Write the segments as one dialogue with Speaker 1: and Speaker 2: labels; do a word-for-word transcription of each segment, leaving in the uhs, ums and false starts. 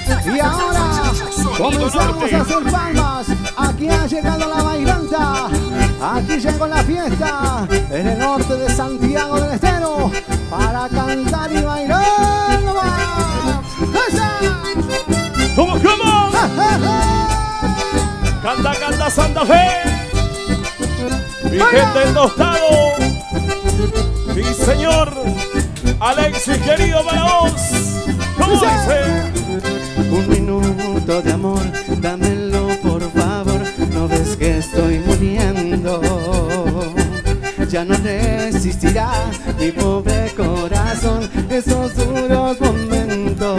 Speaker 1: Y ahora comenzamos a hacer palmas. Aquí ha llegado la bailanta. Aquí llegó la fiesta en el norte de Santiago del Estero para cantar y bailar.
Speaker 2: ¿Cómo, cómo? Canta, canta Santa Fe. Mi gente del Tostado. Mi señor Alexis, querido para vos. ¿Cómo dice?
Speaker 3: Un minuto de amor, dámelo por favor. No ves que estoy muriendo. Ya no resistirá mi pobre corazón esos duros momentos.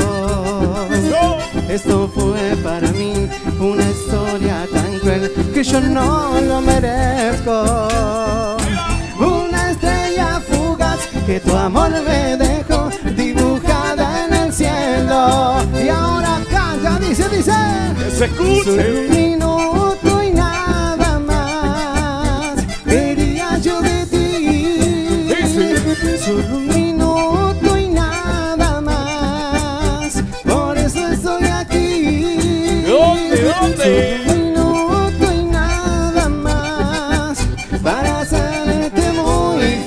Speaker 3: Esto fue para mí una historia tan cruel que yo no lo merezco. Una estrella fugaz que tu amor me dejó dibujada en el cielo.
Speaker 1: Y ahora canta, dice, dice.
Speaker 2: Que se escuche.
Speaker 1: Solo un minuto y nada más quería yo de ti. Solo un minuto y nada más, por eso estoy aquí.
Speaker 2: ¿Dónde, dónde?
Speaker 1: Solo un minuto y nada más para hacerte muy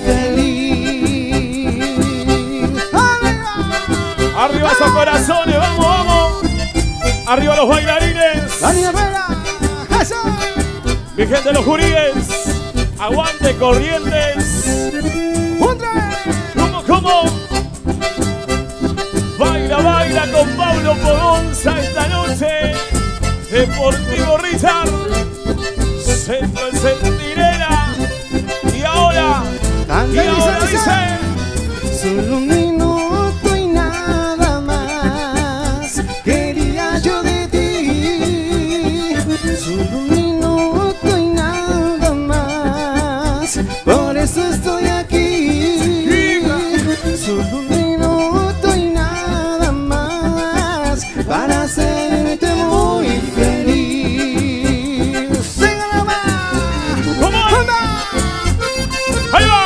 Speaker 1: feliz. ¡Arriba!
Speaker 2: Arriba esos corazones, vamos, vamos. Arriba los bailarines.
Speaker 1: ¡La niña Vera! ¡Eso!
Speaker 2: Mi gente de los juríes. Aguante Corrientes. ¿Cómo, cómo? Baila, baila con Pablo Pogonza esta noche. Deportivo Richard. Centro el Centinela. Y ahora, y ahora dice.
Speaker 1: Solo un minuto y nada más quería yo de ti. Solo un minuto y nada más, por eso estoy aquí. Solo un minuto y nada más para hacerte muy feliz. ¡Síguela más!
Speaker 2: ¿Cómo? ¡Ahí va!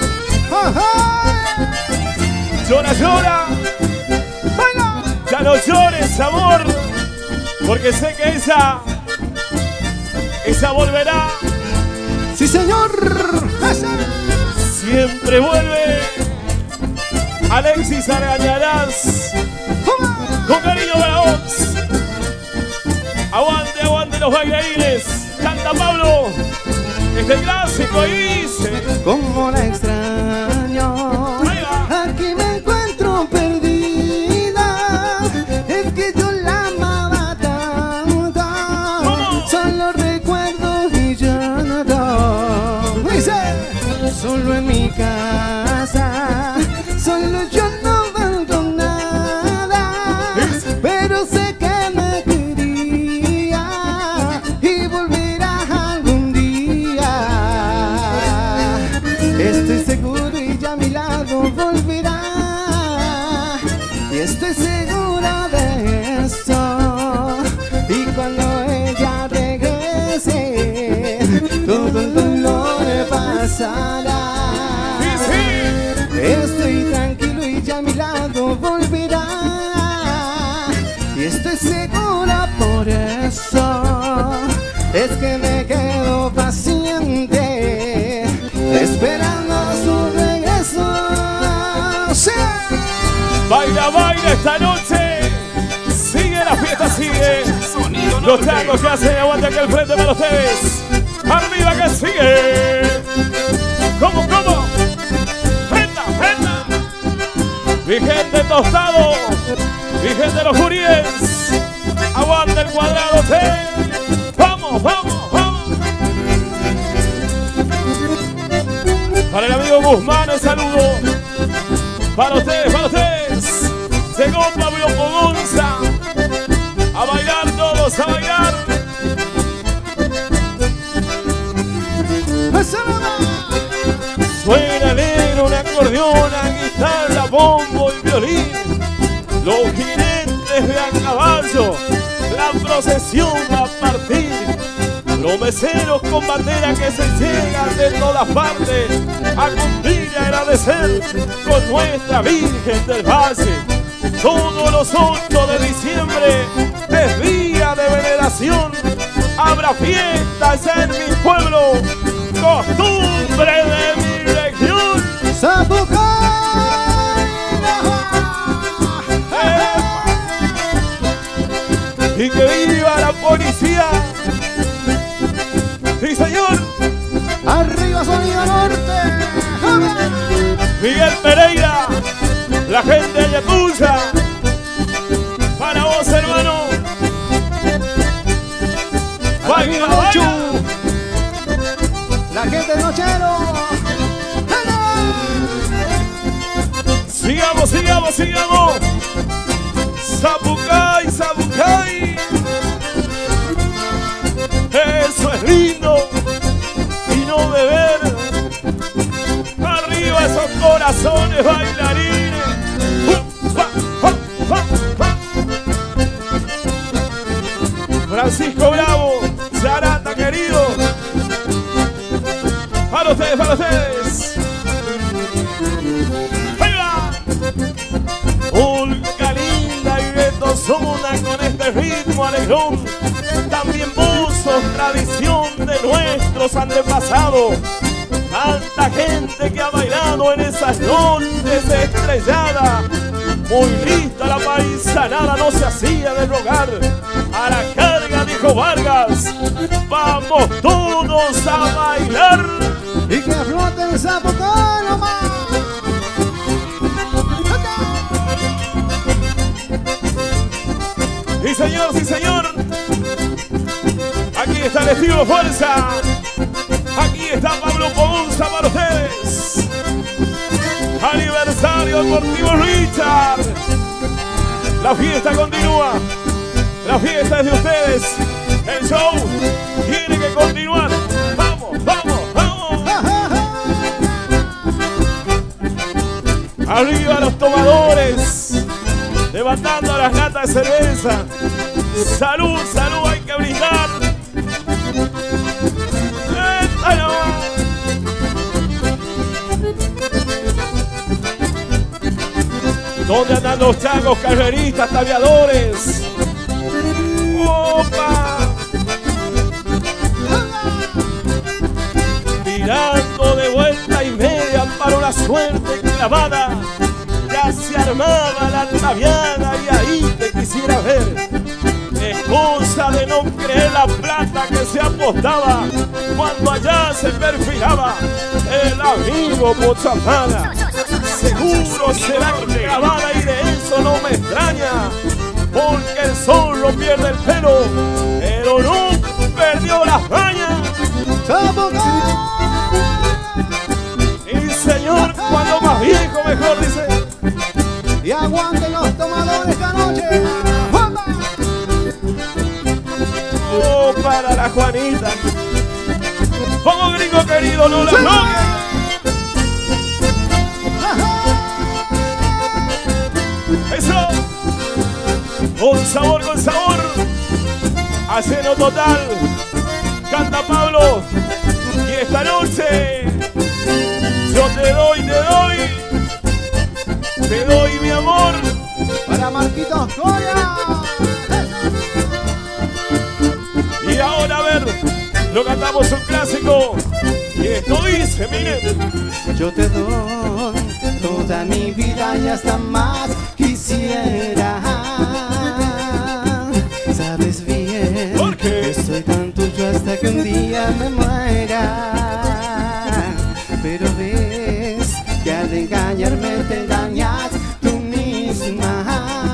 Speaker 2: Llora, llora.
Speaker 1: ¡Baila!
Speaker 2: Ya no llores, amor, porque sé que ella, ella volverá.
Speaker 1: ¡Sí, señor! ¡Esa!
Speaker 2: Siempre vuelve. Alexis Argañarás. Con cariño para vos. Aguante, aguante los bailarines. Canta Pablo. Este clásico ahí dice.
Speaker 1: Como la extraño,
Speaker 2: Ahí va.
Speaker 1: aquí me encuentro perdida. Es que yo la amaba tanto.
Speaker 2: ¿Cómo?
Speaker 1: Solo recuerdo y ya nada. Dice, solo en mi casa, solo yo no valgo nada. Pero sé que me quería y volverá algún día. Estoy seguro y ya a mi lado volverá. Y estoy segura de eso. Y cuando ella regrese, todo el dolor pasará. Estoy tranquilo y ya a mi lado volverá. Y estoy segura por eso. Es que me quedo paciente esperando su regreso. ¡Sí!
Speaker 2: Baila, baila esta noche. Sigue la fiesta, sigue. Los changos que hacen aguante aquí al frente para ustedes. Arriba que sigue. ¿Cómo, cómo? ¡Prenda, prenda! Mi gente Tostado. Mi gente de los juríes. Aguante el cuadrado, sí. Vamos, vamos, vamos. Para el amigo Guzmán, el saludo. Para ustedes, para ustedes. Llegó Pablo Pogonza. A bailar todos, a bailar. Suena alegre un acordeón, guitarra, bombo y violín. Los jinetes de a caballo, la procesión a partir. Los meseros con bandera que se llegan de todas partes a cumplir y agradecer con nuestra Virgen del Valle. Todos los ocho de diciembre es día de veneración. Habrá fiestas en mi pueblo, costumbre de mi región.
Speaker 1: ¡Zapucay!
Speaker 2: Eh. Y que viva la policía. Sí, señor.
Speaker 1: ¡Arriba, Sonido Norte!
Speaker 2: Miguel Pereira, la gente de Yacuza. Para vos, hermano. Baila, baila.
Speaker 1: La gente de Nochero.
Speaker 2: Sigamos, sigamos, sigamos. Zapucay, Zapucay. Eso es lindo. Y no beber. Arriba esos corazones bailarines. Uh, uh, uh, uh, uh. Francisco Bravo, Zarata querido. Para ustedes, para ustedes. ¡Ahí va! Olga linda y Beto Zona con este ritmo alegrón. También buzos, tradición de nuestros antepasados. Tanta gente que ha bailado en esas noches estrelladas. Muy lista la paisanada, no se hacía de rogar. A la carga, dijo Vargas, vamos todos a bailar.
Speaker 1: Y que flote el Zapucay nomás.
Speaker 2: Sí, señor, sí, señor. Aquí está el estilo Fuerza. Aquí está Pablo Ponza para ustedes. Aniversario Deportivo Richard. La fiesta continúa. La fiesta es de ustedes. El show tiene que continuar. Vamos, vamos, vamos. Arriba los tomadores. Levantando las latas de cerveza. Salud, salud, hay que brindar. ¿Dónde andan los changos, carreristas, tabiadores? ¡Opa! Tirando de vuelta y media para una suerte clavada. Ya se armaba la tabiada y ahí te quisiera ver. Es cosa de no creer la plata que se apostaba cuando allá se perfilaba el amigo Pochamana. Seguro será clavada y de eso no me extraña, porque el sol no pierde el pelo, pero no perdió las mañas. Y señor, cuando más viejo mejor, dice.
Speaker 1: Y aguanten los tomadores esta noche.
Speaker 2: Oh, para la Juanita. Pongo gringo querido, no la bloque. Eso. Con sabor, con sabor. Aceno total. Canta Pablo. Y esta noche yo te doy, te doy. Te doy mi amor.
Speaker 1: Para Marquitos Coria.
Speaker 2: Y ahora a ver, lo cantamos un clásico. Y esto dice, miren.
Speaker 3: Yo te doy toda mi vida y hasta más quisiera. Sabes bien
Speaker 2: ¿Por qué?
Speaker 3: que soy tan tuyo hasta que un día me muera. Pero ves que al engañarme te engañas tú misma.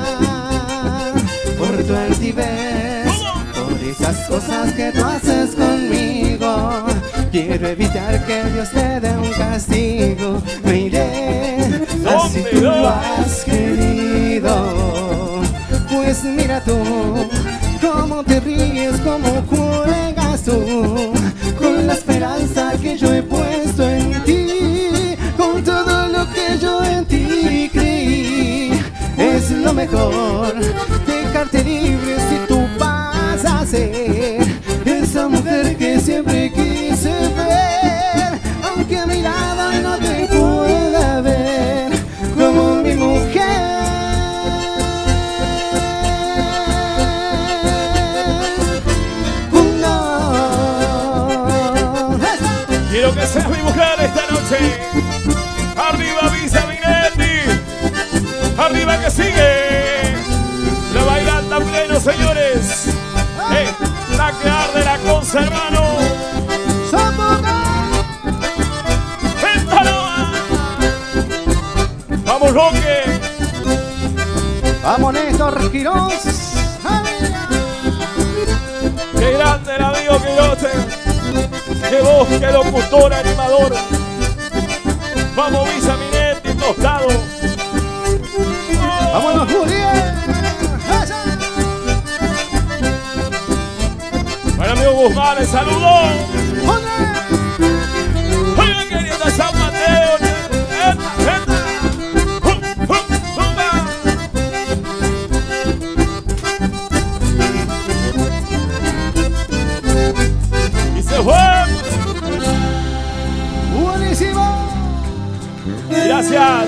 Speaker 3: Por tu altivez, por esas cosas que tú haces conmigo. Quiero evitar que Dios te dé un castigo. Me iré así tú lo has querido. Pues mira tú, cómo te ríes, cómo juegas tú, con la esperanza que yo he puesto en ti, con todo lo que yo en ti creí. Es lo mejor, dejarte libre si tú vas a ser esa mujer que siempre quise ver, aunque a mi lado no te pueda ver como mi mujer.
Speaker 2: Arriba Visa Minetti. Arriba que sigue. La bailanta pleno, señores. Eh, la que arde la cosa, hermano. ¡Véntalo! Vamos, Roque.
Speaker 1: Vamos, Néstor Quirós.
Speaker 2: Qué grande el amigo Quirote. Qué voz, qué locutor, animador. Vamos, Visa Minetti, tostado. Oh.
Speaker 1: Vámonos, Julián.
Speaker 2: Bueno, amigo Guzmán, el saludo. Oigan, queriendo San Mateo. Y se fue.
Speaker 1: Buenísimo.
Speaker 2: Gracias.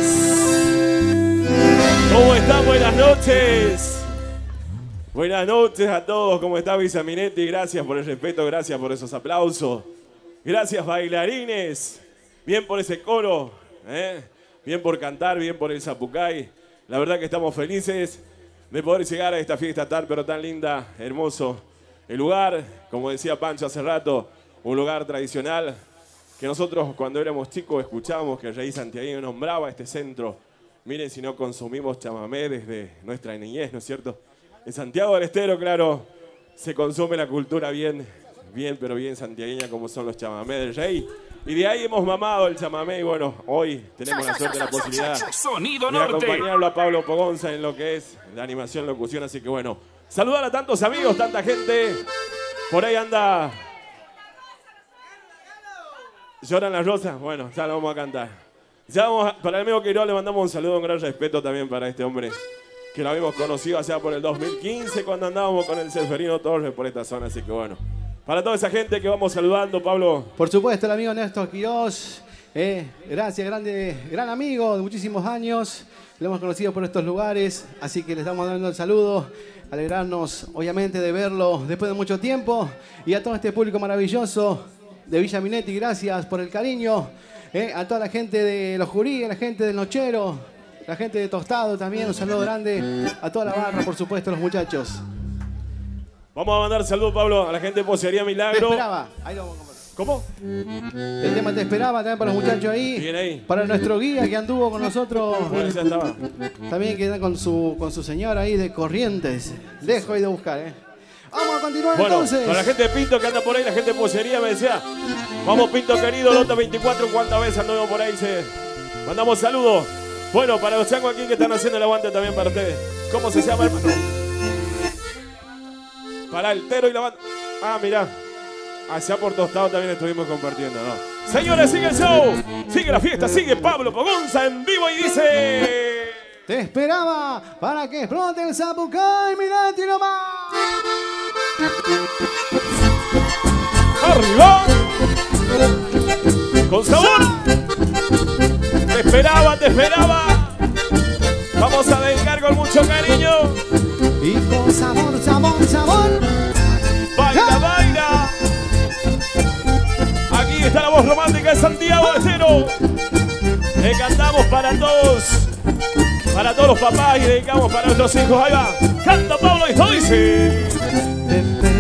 Speaker 2: ¿Cómo están? Buenas noches. Buenas noches a todos. ¿Cómo está Visa Minetti? Gracias por el respeto, gracias por esos aplausos. Gracias, bailarines. Bien por ese coro, ¿eh? Bien por cantar, bien por el zapucay. La verdad que estamos felices de poder llegar a esta fiesta tan pero tan linda, hermoso. El lugar, como decía Pancho hace rato, un lugar tradicional que nosotros cuando éramos chicos escuchábamos que el rey santiagueño nombraba este centro. Miren si no consumimos chamamé desde nuestra niñez, ¿no es cierto? En Santiago del Estero, claro, se consume la cultura bien, bien, pero bien santiagueña como son los chamamé del rey. Y de ahí hemos mamado el chamamé y bueno, hoy tenemos la suerte y la posibilidad de acompañarlo a Pablo Pogonza en lo que es la animación, locución. Así que bueno, saludar a tantos amigos, tanta gente. Por ahí anda... ¿Lloran las rosas? Bueno, ya lo vamos a cantar. Ya vamos a... Para el amigo Queiroz le mandamos un saludo, un gran respeto también para este hombre, que lo habíamos conocido allá por el dos mil quince cuando andábamos con el Seferino Torres por esta zona, así que bueno. Para toda esa gente que vamos saludando, Pablo.
Speaker 1: Por supuesto, el amigo Néstor Quirós, eh, gracias, grande, gran amigo de muchísimos años. Lo hemos conocido por estos lugares, así que le estamos dando el saludo. Alegrarnos, obviamente, de verlo después de mucho tiempo. Y a todo este público maravilloso de Villa Minetti, gracias por el cariño. Eh, a toda la gente de Los Jurí, a la gente del Nochero, la gente de Tostado también, un saludo grande a toda la barra, por supuesto, los muchachos.
Speaker 2: Vamos a mandar saludos, Pablo, a la gente de Posería Milagro.
Speaker 1: Te esperaba. Ahí lo vamos a comprar.
Speaker 2: ¿Cómo?
Speaker 1: El tema Te esperaba también para los muchachos ahí.
Speaker 2: Bien ahí.
Speaker 1: Para nuestro guía que anduvo con nosotros.
Speaker 2: Bueno, ya estaba.
Speaker 1: También queda con su, con su señora ahí de Corrientes. Dejo ahí de buscar, ¿eh? Vamos a continuar
Speaker 2: bueno,
Speaker 1: entonces.
Speaker 2: Para la gente de Pinto que anda por ahí, la gente de Posería me decía, vamos Pinto querido, Lota veinticuatro, ¿cuántas veces anduvimos por ahí? Se... Mandamos saludos. Bueno, para los changos aquí que están haciendo el aguante también para ustedes. ¿Cómo se llama, hermano? Para el Tero y la banda. Ah, mirá. Allá por Tostado también estuvimos compartiendo, ¿no? Señores, sigue el show. Sigue la fiesta, sigue Pablo Pogonza en vivo y dice...
Speaker 1: Te esperaba para que explote el Zapucay, Minetti nomás.
Speaker 2: ¡Arriba! ¡Con sabor! ¡Te esperaba, te esperaba! Vamos a dedicar con mucho cariño.
Speaker 1: Y con sabor, sabor, sabor.
Speaker 2: ¡Baila, baila! Aquí está la voz romántica de Santiago del Estero. Le cantamos para todos, para todos los papás y dedicamos para nuestros hijos. Ahí va. Canta Pablo y esto dice...
Speaker 3: Te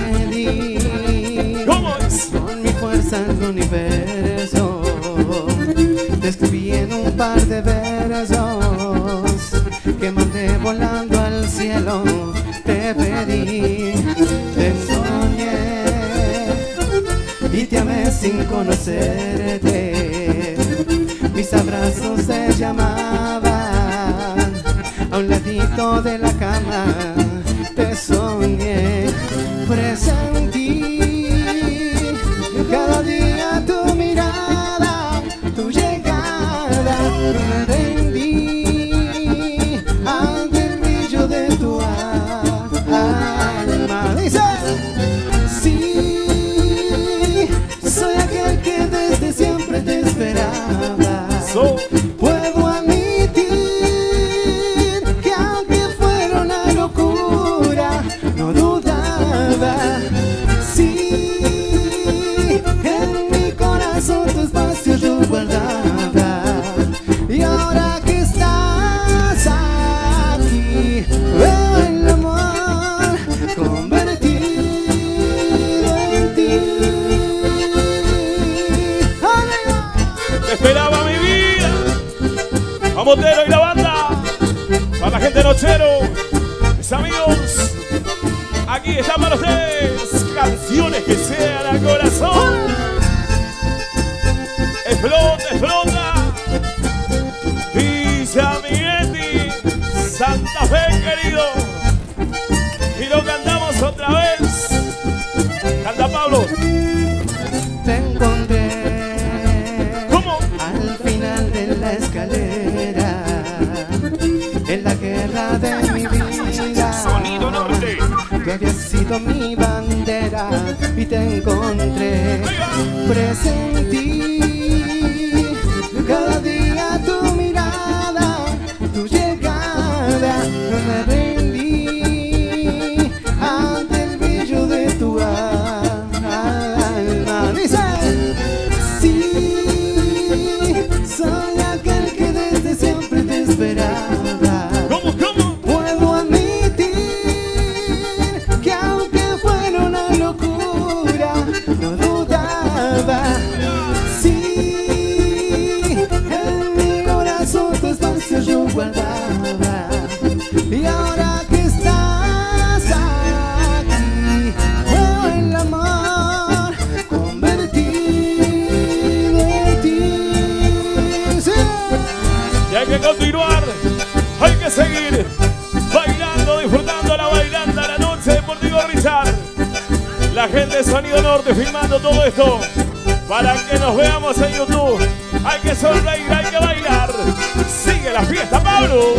Speaker 3: pedí
Speaker 2: ¿Cómo es?
Speaker 3: con mi fuerza el universo. Te escribí en un par de versos que mandé volando al cielo. Te pedí, te soñé y te amé sin conocerte. Mis abrazos te llamaban a un ladito de la cama. Te soñé, presentí cada día tu mirada, tu llegada. Me rendí ante el brillo de tu alma. Dice, sí, soy aquel que desde siempre te esperaba.
Speaker 2: So.
Speaker 3: Puedo admitir que aunque fuera una locura, no dudaba
Speaker 2: Aquí están para ustedes canciones que sean al corazón. Explota, explota. Villa Miguetti, Santa Fe, querido. Y lo cantamos otra vez. Canta Pablo.
Speaker 3: Te encontré.
Speaker 2: ¿Cómo?
Speaker 3: Al final de la escalera, en la guerra de mi vida.
Speaker 2: Sonido Norte.
Speaker 3: Tú habías sido mi bandera y te encontré. Presentí cada día tu mirada, tu llegada. No me rendí ante el brillo de tu alma. Dice, sí, soy aquel que desde siempre te esperaba.
Speaker 2: ¿Cómo, cómo?
Speaker 3: Puedo admitir que aunque fuera una locura, no dudaba. Sí, en mi corazón tu espacio yo guardaba. Y ahora que estás aquí, veo el amor convertido en ti. Sí.
Speaker 2: Y hay que continuar, hay que seguir bailando, disfrutando la bailanda la noche de Deportivo Richard. La gente de Sonido Norte filmando todo esto para que nos veamos en YouTube. Hay que sonreír, hay que bailar. Sigue la fiesta, Pablo.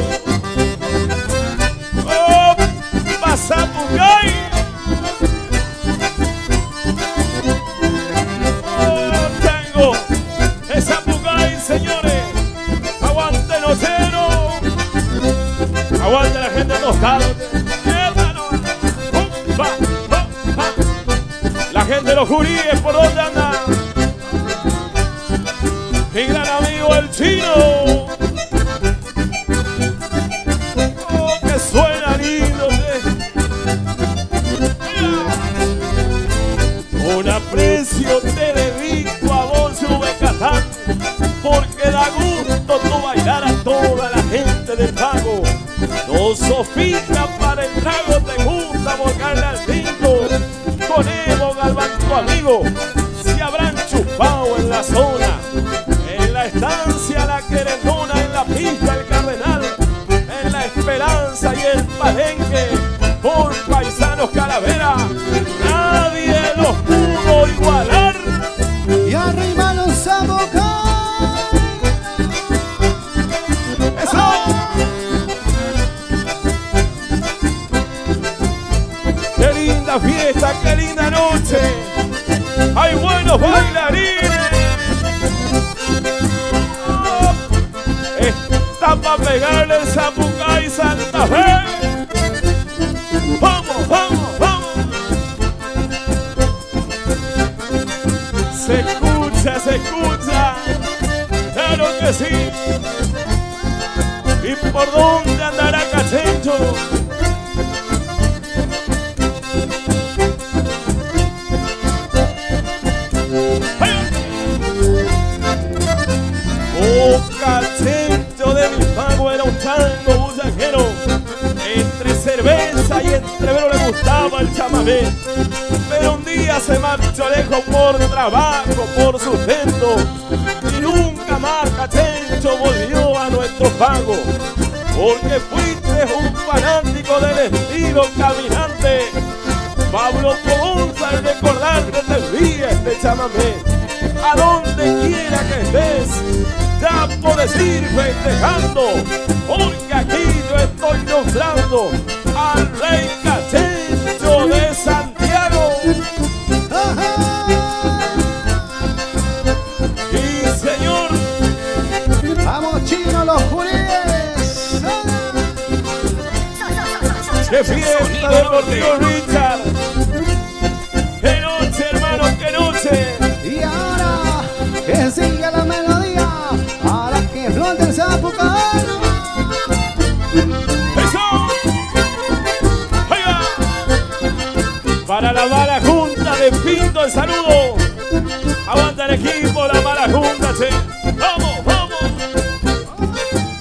Speaker 2: ¡Oh! ¡Pasapucay! ¡Oh! Tango. ¡Es Zapucay, señores! ¡Aguante Notero! ¡Aguante la gente tostada! La gente de los juríes, ¿por dónde anda? Mi gran amigo el Chino. Oh, que suena lindo. Un aprecio te dedico a vos, Ubecatán, porque da gusto tu bailar a toda la gente del pago. No sofita para el trago, te gusta volcarle al tinto. Con Evo Galván, tu amigo, se habrán chupado en la zona, en la estancia La Querendona, en la pista El Cardenal, en la Esperanza y el Palenque, por Paisanos Calavera, nadie los pudo igualar.
Speaker 3: Y arriba los abogados.
Speaker 2: ¡Eso! ¡Qué linda fiesta, qué linda noche! ¡Hay buenos bailarines! ¡Oh! Está para pegarle el Zapucay Santa Fe. ¡Vamos, vamos, vamos! Se escucha, se escucha. ¡Claro que sí! ¿Y por dónde andará Cachencho? Oh, Cachencho de mi pago era un chango bullajero. Entre cerveza y entre vero le gustaba el chamamé. Pero un día se marchó lejos por trabajo, por sustento. Y nunca más Cachencho volvió a nuestro pago. Porque fuiste un fanático del estilo caminante. Pablo Cobonza, al recordarte te envía este chamamé. A donde quiera que estés, ya puedes ir festejando, porque aquí yo estoy nombrando al rey Cachencho de Santiago. Y señor,
Speaker 3: Vamos Chino, los juríes.
Speaker 2: qué fiesta de Deportivo Richard. Qué noche, hermano, qué noche.
Speaker 3: Y ahora que siga la melodía, para que flote el Zapucay.
Speaker 2: ¡Eso! ¡Oiga! Para la mala junta de Pinto el saludo. Aguanta el equipo, la mala junta, che. ¡Vamos, vamos!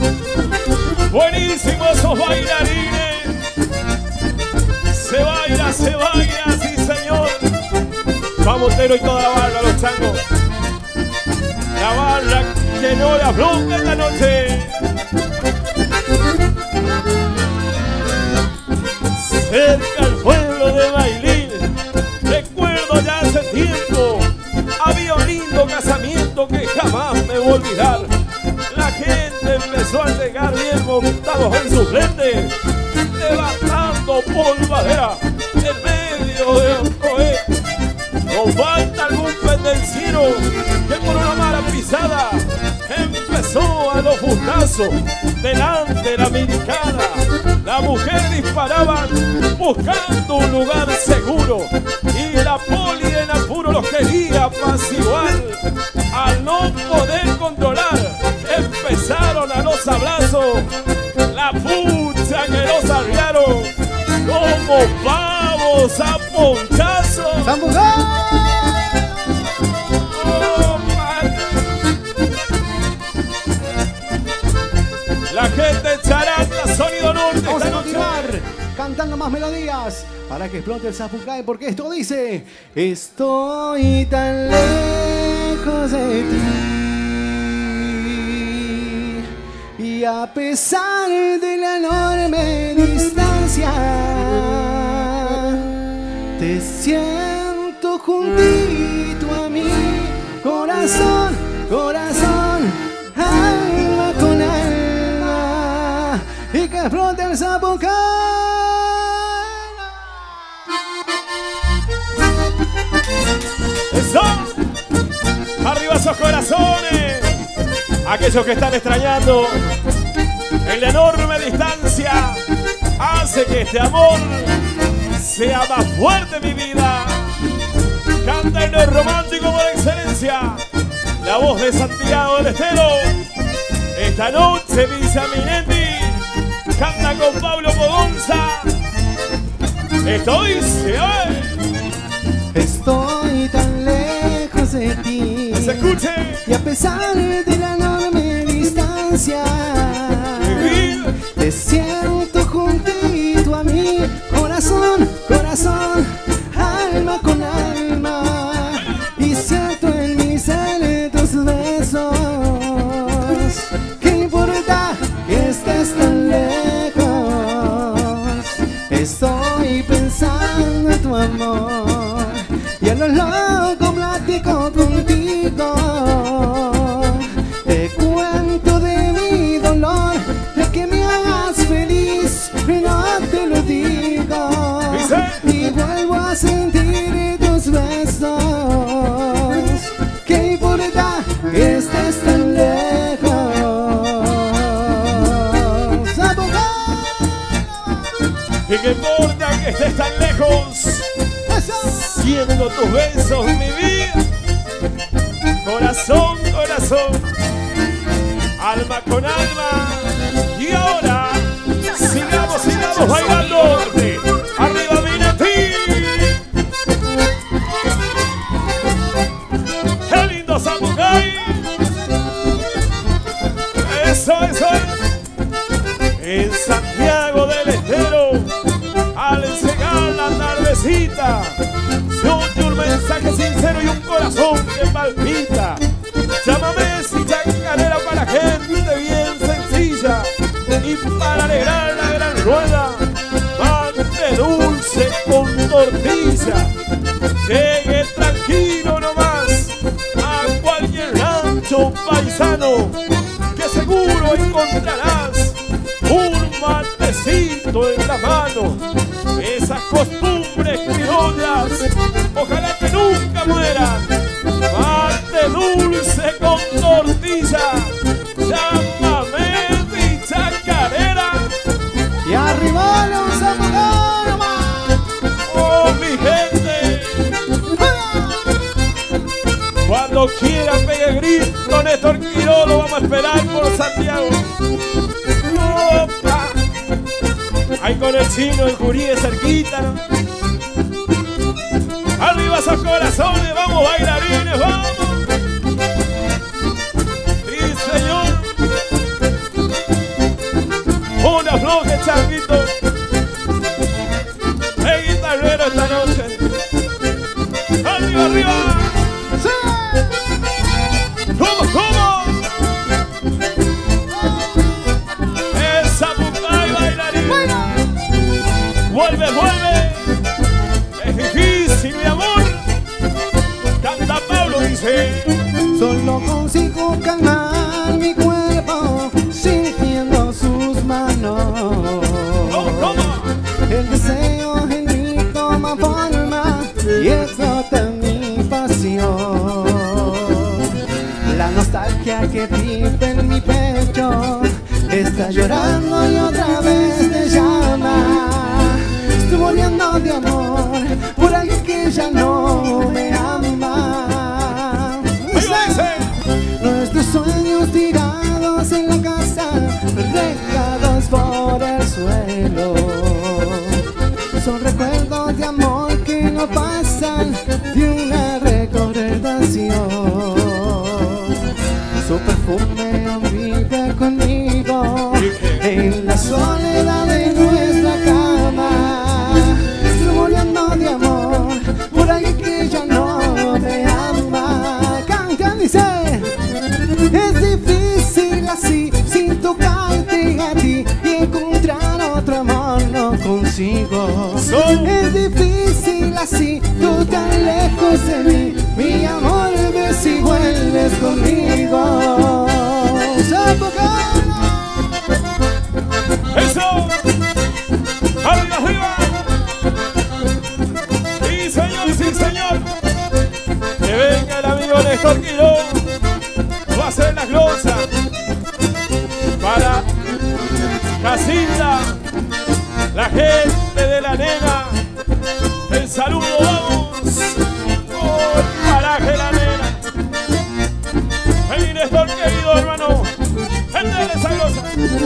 Speaker 2: Buenísimo esos bailarines. Se baila, se baila, sí señor. Vamos, Tero y toda la barra, los changos. La barra que no la afronta en la noche. Cerca al pueblo de Bailín, recuerdo ya hace tiempo, había un lindo casamiento que jamás me voy a olvidar. La gente empezó a llegar bien montados en su frente, levantando polvadera en medio de los cohetes. No falta algún pendenciero que por una mala pisada empezó a los fustazos delante de la minicada. La mujer disparaba buscando un lugar seguro y la poli en apuro los quería apaciguar. Al no poder controlar, empezaron a los abrazos. La pucha que los arriaron como pavos a ponchazos. La gente charata, sonido norte.
Speaker 1: Vamos a continuar cantando más melodías para que explote el Zapucay, porque esto dice: estoy tan lejos de ti y a pesar de la enorme distancia te siento juntito a mí, corazón, corazón, alma con alma, y que explote el Zapucay.
Speaker 2: ¡Eso! ¡Arriba esos corazones! Aquellos que están extrañando en la enorme distancia hace que este amor sea más fuerte, mi vida. Canta en el romántico por excelencia, la voz de Santiago del Estero. Esta noche dice a Minetti, canta con Pablo Pogonza. Esto dice, ¡ay!
Speaker 1: Estoy tan lejos de ti,
Speaker 2: ¡Que se escuche!
Speaker 1: y a pesar de la enorme distancia te siento juntito a mí, corazón, corazón, alma con alma, y siento en mis celos tus besos. ¿Qué importa que estés tan lejos? Estoy pensando en tu amor y a lo loco platico contigo. Te cuento de mi dolor, de que me hagas feliz, no te lo digo. Y vuelvo a sentir tus besos. ¿Qué importa que estés tan lejos?
Speaker 2: ¿Y qué importa que estés tan lejos? Siendo tus besos mi vida. Corazón, corazón, alma con alma. Y ahora sigamos, sigamos bailando. Arriba Minetti. Qué lindo Zapucay. Eso, eso es. En Santiago del Estero, al llegar la tardecita, se oye un mensaje sincero y un corazón que palpita. Llámame si chacarera para gente bien sencilla y para alegrar la gran rueda, mate dulce con tortilla. Llegue tranquilo nomás a cualquier rancho paisano, que seguro encontrarás un matecito en la mano. Esas costumbres criollas, ojalá que nunca mueran. Mate dulce con tortilla, llámame mi chacarera.
Speaker 1: Y arriba los Zapucay.
Speaker 2: Oh, mi gente, cuando quiera pegue grito, Néstor Quiró, lo vamos a esperar por Santiago. Opa. Ahí con el chino, el jurí de cerquita, ¿no? Arriba esos corazones, vamos bailarines, vamos. Sí, señor. Un afloje, changuito. El guitarrero arriba, arriba.
Speaker 1: ¡Sí!
Speaker 2: ¿Cómo, cómo? Esa Pucay bailarín. Vuelve, vuelve. Es difícil, mi amor. Canta Pablo, dice.
Speaker 3: Solo consigo calmar mi cuerpo sintiendo sus manos.
Speaker 2: ¿Cómo, cómo?
Speaker 3: El deseo en mí toma forma y explota mi pasión. La nostalgia que vive en mi pecho está llorando y otra vez te llama. Estoy muriendo de amor por alguien que ya no me ama. Nuestros sueños tirados en la casa, regados por el suelo, son recuerdos de amor que no pasan de una recordación. Su perfume aún vive conmigo en la soledad de nuestra cama. Estoy muriendo de amor por alguien que ya no me ama. Canta, dice. Es difícil así, sin tocarte a ti y encontrar otro amor no consigo. Es difícil así, tú tan lejos de mí, mi amor, ve si vuelves conmigo.
Speaker 2: ¡Eso! ¡Arriba, arriba! ¡Sí, señor, sí, señor! Que venga el amigo Néstor Quirón. Va a hacer las glosas para Jacinta, la gente de la nena. El saludo, vamos, por paraje la nena. El Néstor querido hermano, gente de esa glosa.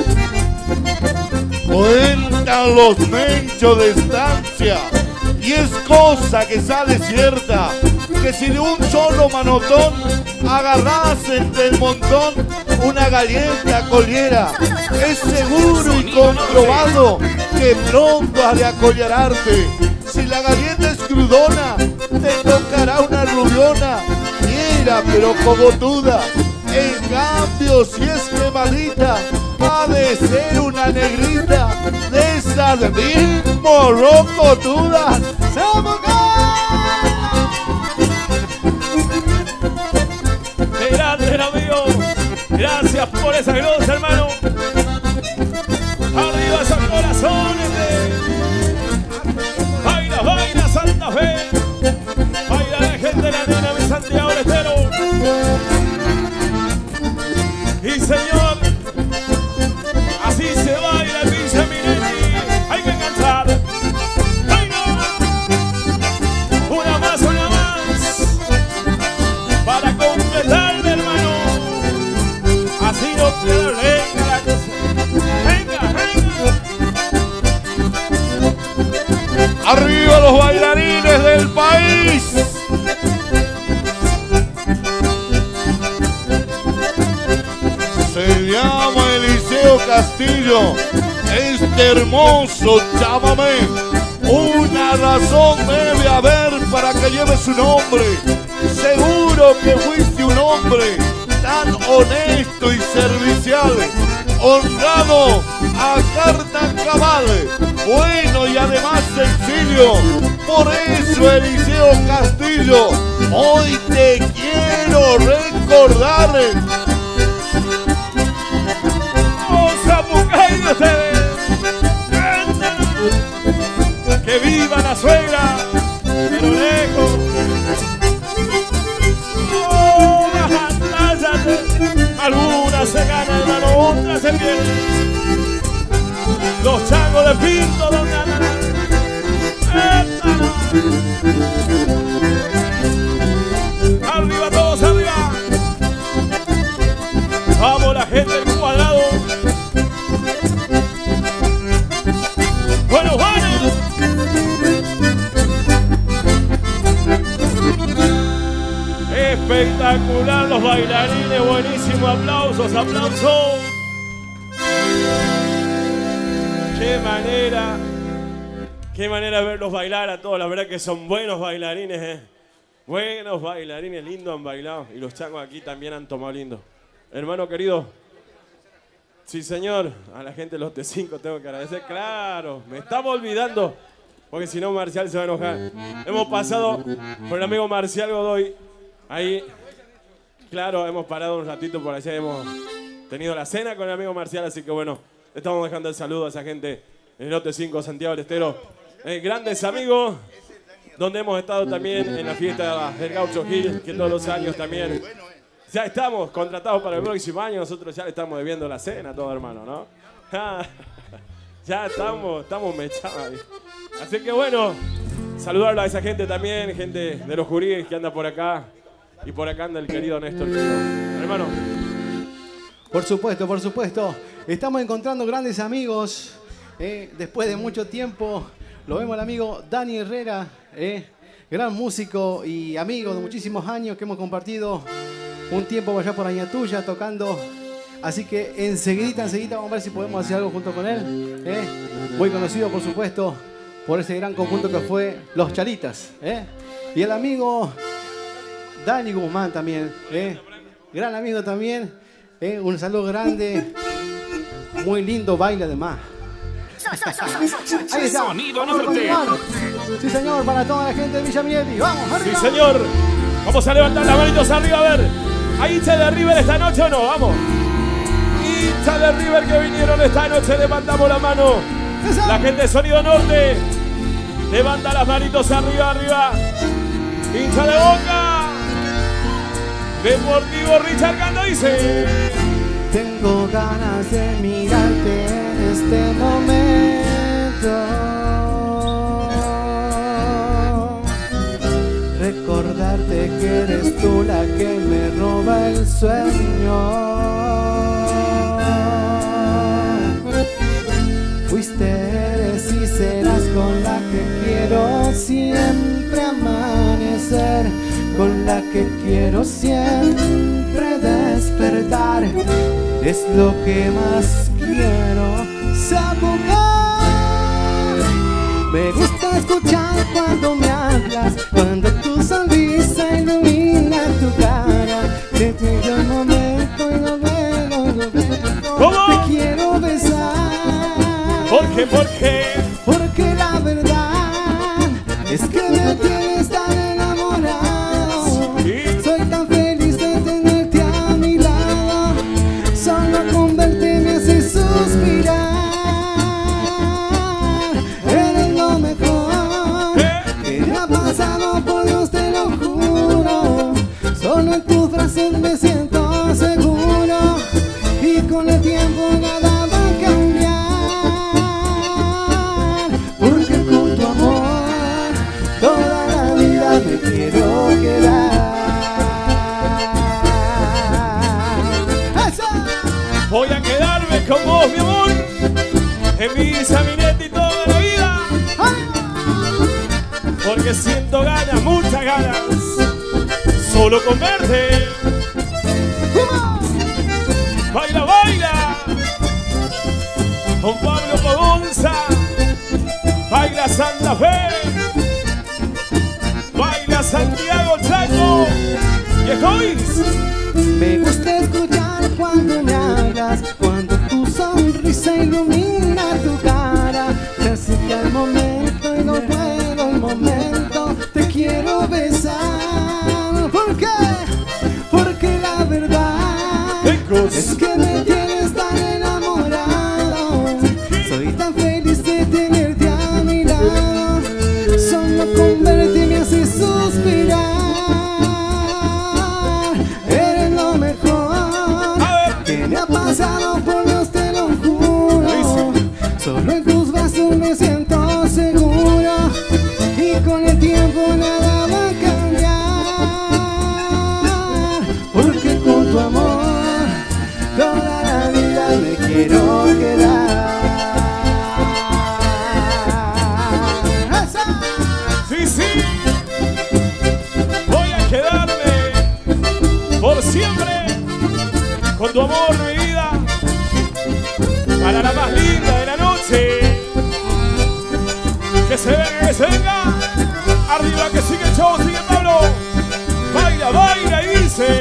Speaker 4: Cuentan los menchos de estancia y es cosa que sale cierta, que si de un solo manotón agarrás entre el montón una galleta coliera, es seguro y comprobado que pronto has de acollararte. Si la galleta es crudona, te tocará una rubiona, fiera pero cogotuda. En cambio, si es quemadita, ha de ser una negrita de esas mismo rocotudas.
Speaker 2: ¡Qué grande el amigo! Gracias por esa glosa, hermano. Arriba esos corazones de... Baila, baila Santa Fe. Baila la gente de la nena, mi Santiago del Estero. Y señor, así se baila, dice Minetti. Hay que enganchar. ¡Venga! Una más, una más. Para completar, mi hermano. Así no quiero venga la cosa. Venga, venga.
Speaker 4: ¡Arriba los bailarines del país! Se llama Eliseo Castillo, este hermoso chámame. Una razón debe haber para que lleve su nombre. Seguro que fuiste un hombre tan honesto y servicial, honrado a carta cabal, bueno y además sencillo. Por eso, Eliseo Castillo, hoy te quiero recordar.
Speaker 2: ¡Cállate ustedes! ¡Que viva la suegra! ¡Pero lejos! ¡Oh, cállate! Algunas se ganan, hermano, otras se pierden. Los changos de Pinto, donde andan. ¡Arriba todos, arriba! ¡Vamos la gente del cuadrado! ¡Bueno, bueno! Espectacular los bailarines, buenísimo, aplausos, aplausos. Qué manera, qué manera de verlos bailar a todos, la verdad que son buenos bailarines, eh. Buenos bailarines, lindo han bailado. Y los changos aquí también han tomado lindo. Hermano querido. Sí, señor. A la gente de los T cinco tengo que agradecer. Claro, me estaba olvidando. Porque si no, Marcial se va a enojar. Hemos pasado por el amigo Marcial Godoy. Ahí, claro, hemos parado un ratito por allá. Hemos tenido la cena con el amigo Marcial. Así que bueno, le estamos dejando el saludo a esa gente en el Lote cinco, Santiago del Estero. Eh, grandes amigos, donde hemos estado también en la fiesta del Gaucho Gil, que todos los años también. Ya estamos contratados para el próximo año. Nosotros ya le estamos debiendo la cena a todo, hermano, ¿no? Ya estamos, estamos mechados. Así que bueno, saludarlo a esa gente también, gente de los juríes que anda por acá. Y por acá anda el querido Néstor. Hermano.
Speaker 1: Por supuesto, por supuesto. Estamos encontrando grandes amigos. Eh, después de mucho tiempo, lo vemos al amigo Dani Herrera, eh, gran músico y amigo de muchísimos años que hemos compartido un tiempo allá por Añatuya tocando. Así que enseguidita, enseguidita vamos a ver si podemos hacer algo junto con él. Eh. Muy conocido, por supuesto, por ese gran conjunto que fue Los Chalitas. Eh. Y el amigo Dani Guzmán también, eh. gran amigo también. Eh. Un saludo grande, muy lindo baile además. Ahí está.
Speaker 2: Sonido
Speaker 1: Vamos a continuar. Sí, señor, para toda la gente de Villa Mieti. Vamos, arriba.
Speaker 2: Sí, señor. Vamos a levantar las manitos arriba, a ver. ¿Hay hinchas de River esta noche o no? Vamos. Hinchas de River que vinieron esta noche, levantamos la mano. La gente de Sonido Norte, levanta las manitos arriba, arriba. Hincha de Boca. Deportivo Richard Cando dice:
Speaker 3: tengo ganas de mirarte en este momento, recordarte que eres tú la que me roba el sueño. Fuiste, eres y serás con la que quiero siempre amanecer, con la que quiero siempre despertar. Es lo que más quiero saborear. Me gusta escuchar cuando me hablas, cuando tu sonrisa ilumina tu cara. Te tengo un momento y lo veo, lo veo. Te quiero besar.
Speaker 2: ¿Por qué? ¿Por qué?
Speaker 3: Porque la verdad es que me tienes tan enamorado.
Speaker 2: Sí.
Speaker 3: Soy tan feliz de tenerte a mi lado. Solo con verte me hace suspirar. Eres lo mejor que me ha pasado, por Dios te lo juro. Solo en tus brazos me siento seguro. Y con el tiempo nada va a cambiar. Porque con tu amor toda la vida me quiero quedar.
Speaker 2: Voy a quedarme con vos, mi amor, en Villa Minetti toda la vida. Porque siento ganas, muchas ganas, solo con verte. Baila, baila, con Pablo Podonza. Baila Santa Fe, baila Santiago Chaco. Y estoy.
Speaker 3: Me gusta escuchar cuando me hablas, cuando tu sonrisa ilumina tu cara. Se acerca el momento y no puedo el momento. Te quiero besar. ¿Por qué? Porque la verdad es que me tienes tan enamorado. Soy tan feliz de tenerte a mi lado. Solo con verte me hace suspirar. Eres lo mejor que me ha pasado, por Dios te lo juro. Solo en tus brazos me siento seguro. Y con el tiempo nada va a cambiar. Porque con tu amor toda la vida me quiero quedar.
Speaker 2: Sí, sí, voy a quedarme por siempre con tu amor, mi vida, para la más linda de la noche. Que se venga, que se venga, arriba que sigue el show, sigue Pablo. dice.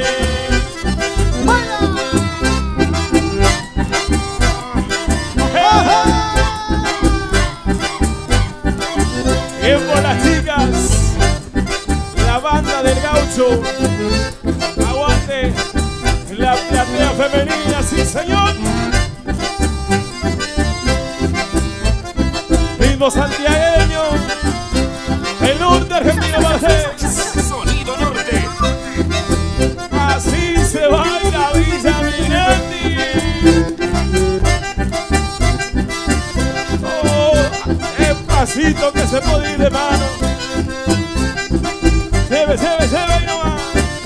Speaker 2: Bien por las chicas, la banda del gaucho. Aguante la platea femenina, sí señor. Ritmo santiagueño, el norte argentino para ustedes.
Speaker 5: Sonido Norte.
Speaker 2: Así se baila Villa Minetti. Oh, despacito que se puede ir de mano. Se ve, se ve, se ve y no va.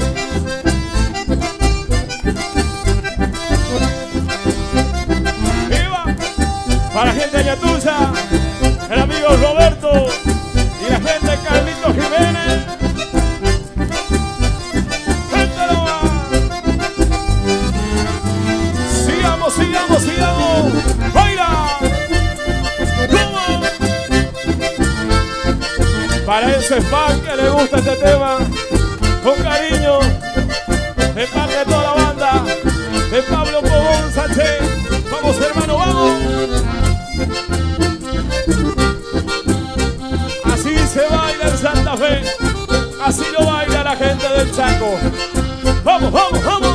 Speaker 2: ¡Viva! Para la gente de Yatuza, el amigo Roberto y la gente de Carlitos Jiménez. ¡Gente no va! Sigamos, sigamos, sigamos. ¡Baila! ¡Toma! Para ese fan que le gusta este tema, con cariño, de parte de toda la banda, de Pablo Pogón Sánchez. Vamos hermano, vamos. Así se baila en Santa Fe, así lo baila la gente del Chaco. Vamos, vamos, vamos.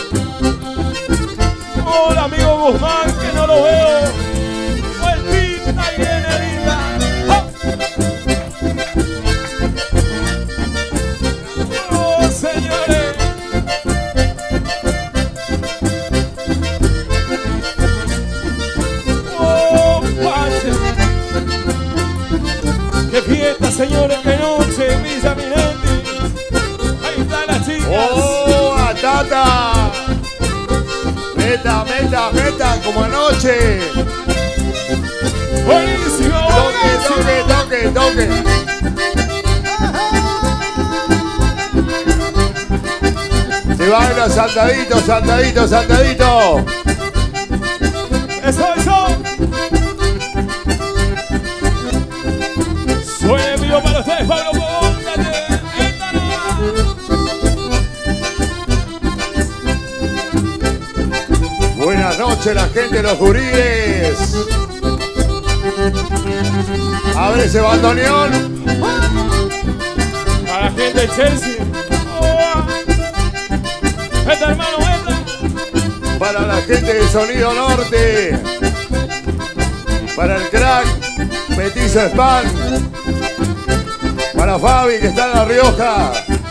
Speaker 2: Hola amigo Guzmán, que no lo veo. Vueltita y viene linda. ¡Oh! ¡Oh, señores! ¡Oh, Pache! ¡Qué fiesta, señores! ¡Qué noche! Villa Minetti. Ahí están las chicas.
Speaker 4: ¡Oh, Atata! Meta, meta, meta, como anoche.
Speaker 2: Buenísimo,
Speaker 4: Toque,
Speaker 2: buenísimo.
Speaker 4: toque, toque, toque. Se baila santadito, santadito, santadito.
Speaker 2: Eso, eso. Suena en vivo para ustedes, Pablo Pogón. Date. Esta no va.
Speaker 4: Buenas noches, la gente de los guríes. Abre ese bandoneón.
Speaker 2: Para la gente de Chelsea. Oh. Esta hermano, esta.
Speaker 4: Para la gente de Sonido Norte. Para el crack Petizo Spam. Para Fabi que está en La Rioja.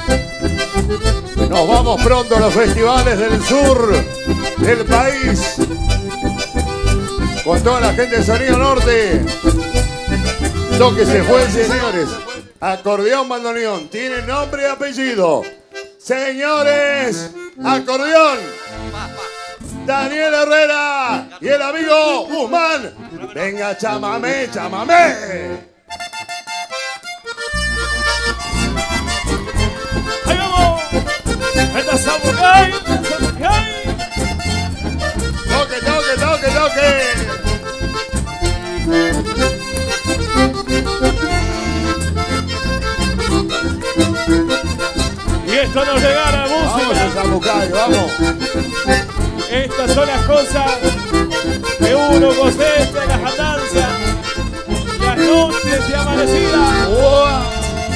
Speaker 4: Nos vamos pronto a los festivales del sur del país. Con toda la gente de Sonido Norte. Toque se fue, señores. Acordeón bandoneón. Tiene nombre y apellido. Señores, acordeón. Daniel Herrera y el amigo Guzmán. Venga, chamamé, chamamé.
Speaker 2: Ahí vamos. Esta es Samucay. Samucay.
Speaker 4: Toque, toque, toque, toque.
Speaker 2: Y esto nos regala
Speaker 4: Vamos a
Speaker 2: música.
Speaker 4: Samucay, vamos.
Speaker 2: Estas son las cosas que uno cosecha en las andanzas, las noches y amanecidas.
Speaker 4: ¡Uah!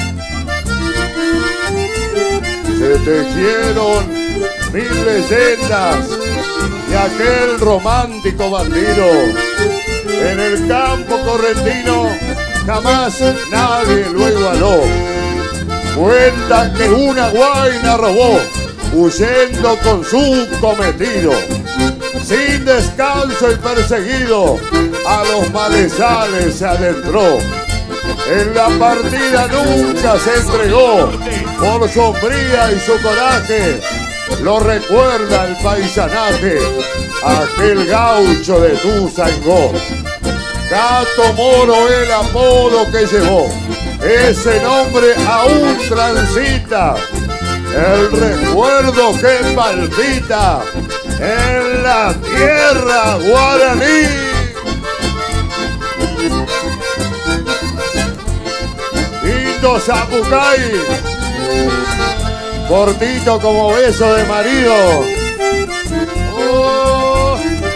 Speaker 4: Se tejieron mil leyendas de aquel romántico bandido. En el campo correntino jamás nadie lo igualó. Cuentan que una guaina robó, huyendo con su cometido. Sin descanso y perseguido, a los malezales se adentró. En la partida nunca se entregó, por su hombría y su coraje. Lo recuerda el paisanaje, aquel gaucho de Tuzangó. Gato Moro el apodo que llevó, ese nombre aún transita. El recuerdo que palpita en la tierra guaraní. Lindo Zapucay. cortito como beso de marido. Oh.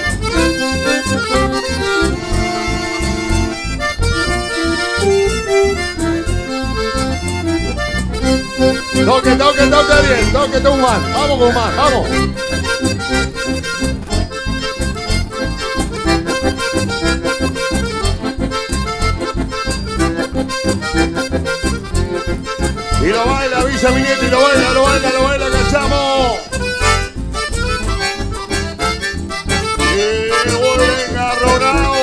Speaker 4: Toque, toque, toque bien, toque Tucumán. Vamos Tucumán, vamos. Y lo baila Villa Minietti, lo baila, lo baila, lo baila, cachamos. Y vuelve engarronado.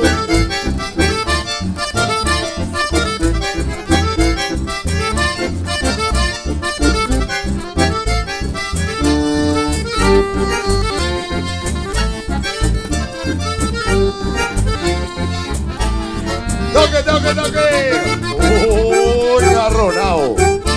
Speaker 4: Toque, toque, toque. Uy, engarronado.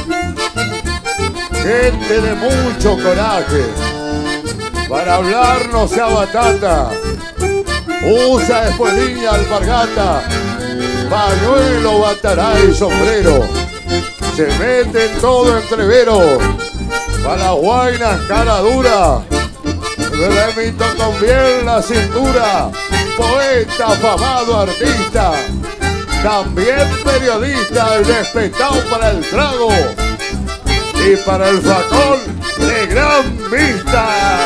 Speaker 4: Gente de mucho coraje, para hablar no sea batata, usa espuelilla, alpargata, pañuelo, bataray y sombrero, se mete en todo entrevero, para las guainas cara dura, remito con bien la cintura, poeta, afamado artista, también periodista, el respetado para el trago. Y para el facón de gran vista.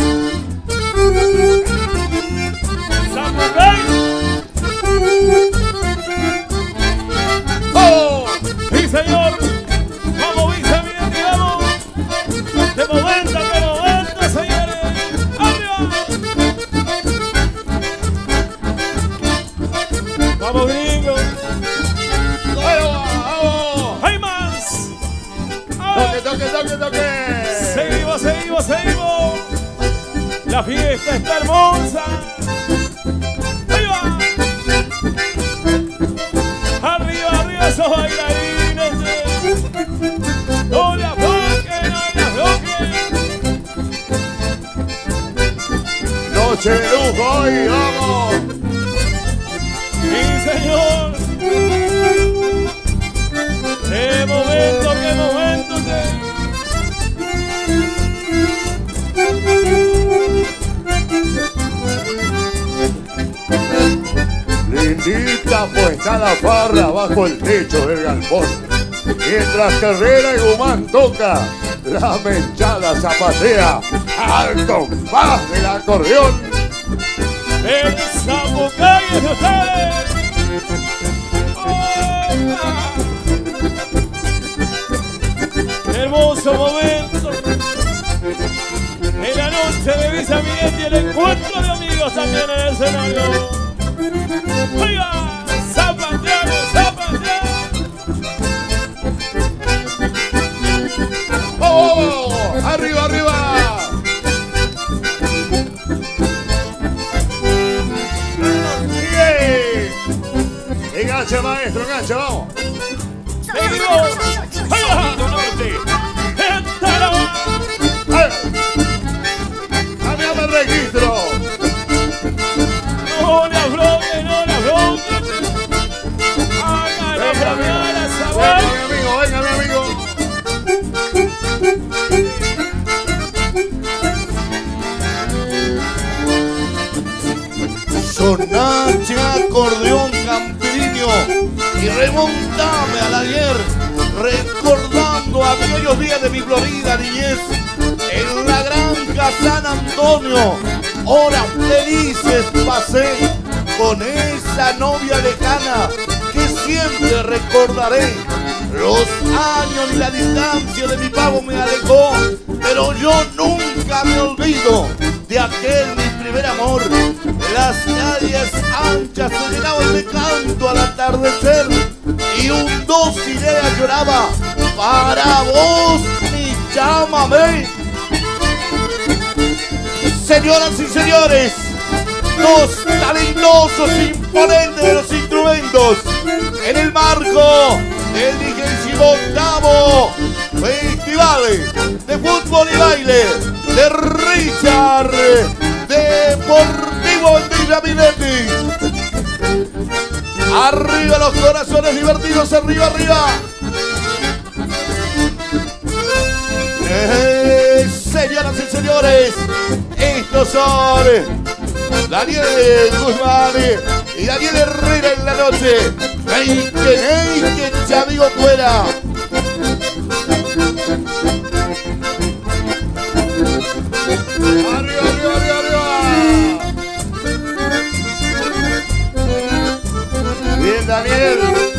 Speaker 2: ¡Oh! ¡Sí, señor! ¡Vamos, Villa Minietti, vamos! ¡De momento, de momento, señores! ¡Arriba! ¡Vamos, gringos!
Speaker 4: Toque, toque, toque.
Speaker 2: Seguimos, seguimos, seguimos. La fiesta está hermosa. Ahí va. Arriba, arriba esos bailarines. No le afloquen, no le afloquen.
Speaker 4: Noche de lujo hoy, vamos.
Speaker 2: Sí, señor. Qué momento, qué momento.
Speaker 4: Lindita puesta la farra bajo el techo del galpón, mientras Herrera y Guzmán toca, la mechada zapatea al compás del acordeón.
Speaker 2: ¡El Zapucay de ustedes! Hermoso momento en la noche de Villa Minietti, el encuentro de amigos también en el escenario. ¡Oiga! ¡Zapateado, zapateado!
Speaker 4: ¡Oh! ¡Arriba, arriba! ¡Sigue! ¡Enganche, maestro, enganche, vamos!
Speaker 2: ¡Seguimos! ¡Sonido Norte!
Speaker 4: ¡Cambiame el registro!
Speaker 2: ¡No le afloquen, no le afloquen! ¡Háganlo cambiar a saber!
Speaker 4: ¡Venga, mi amigo, venga, mi amigo! Sonache acordeón campirino y remontame al ayer, recordando aquellos días de mi florida niñez en la granja San Antonio. Horas felices pasé con esa novia lejana que siempre recordaré. Los años y la distancia de mi pago me alejó, pero yo nunca me olvido de aquel mi primer amor. Las calles anchas se llenaban de canto al atardecer y un Dulcinea lloraba para vos, mi chamamé. Señoras y señores, dos talentosos imponentes de los instrumentos en el marco del vigésimo octavo Festival de Fútbol y Baile de Richard Deportivo en Villa Minietti. Arriba los corazones divertidos, arriba, arriba. son Daniel Guzmán y Daniel Herrera en la noche. ¡Ey, que ey, que Chamigo fuera! ¡Arriba, arriba, arriba, arriba! Bien, Daniel.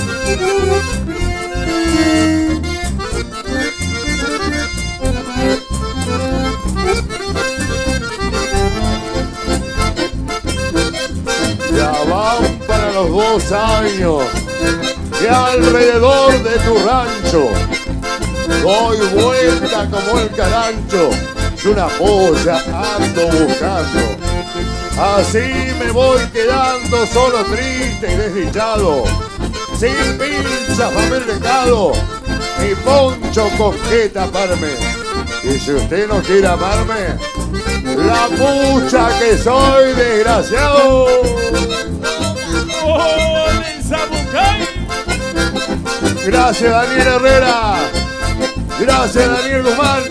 Speaker 4: Ya van para los dos años que alrededor de tu rancho doy vuelta como el carancho y una polla ando buscando. Así me voy quedando solo, triste y desdichado, sin pinzas para el recado, ni poncho con que taparme. Y si usted no quiere amarme, la pucha que soy desgraciado.
Speaker 2: ¡Oh, el Zabucay!
Speaker 4: Gracias, Daniel Herrera. Gracias, Daniel Guzmán.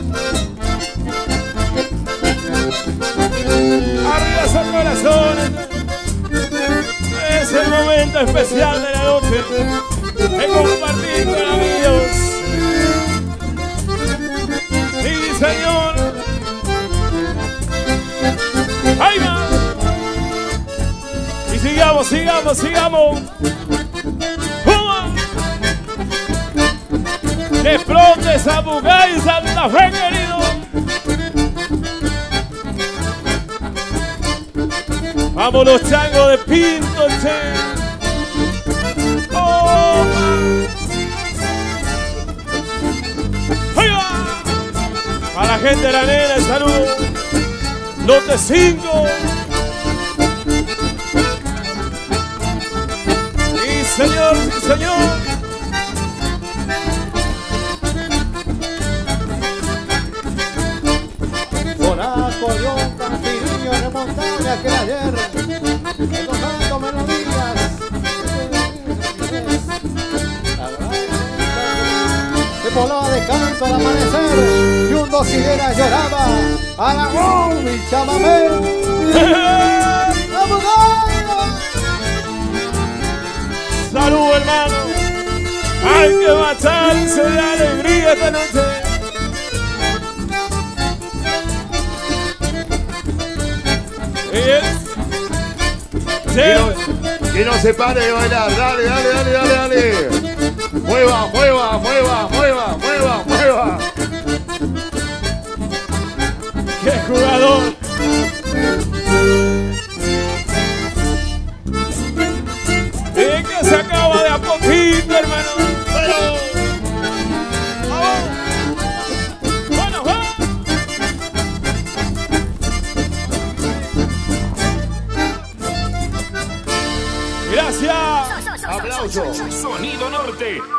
Speaker 2: Arriba esos corazones. Es el momento especial de la noche de compartir con amigos. Sí, señor. ¡Ahí va! Y sigamos, sigamos, sigamos. ¡Puma! ¡Que explote Zabucay, Santa Fe, querido! ¡Vámonos, chango de Pinto, che! ¡Oh! ¡Ahí va! A la gente de la nena, salud. Lote cinco. Sí, señor, sí, señor.
Speaker 1: Con acordeón, campiriño, remontable aquel ayer, tocando melodías. Se volaba de canto al amanecer y un dos hileras lloraba a la gol y chamamé.
Speaker 2: Salud, hermano. Hay que macharse de alegría esta noche.
Speaker 4: Que no, que no se pare de bailar. Dale, dale, dale, dale, dale. Mueva, mueva, mueva, mueva, mueva, mueva.
Speaker 2: ¡Qué jugador! Y que se acaba de a poquito, hermano. Pero... ¡vamos! ¡Bueno, bueno! Gracias.
Speaker 4: Aplauso.
Speaker 5: Sonido Norte.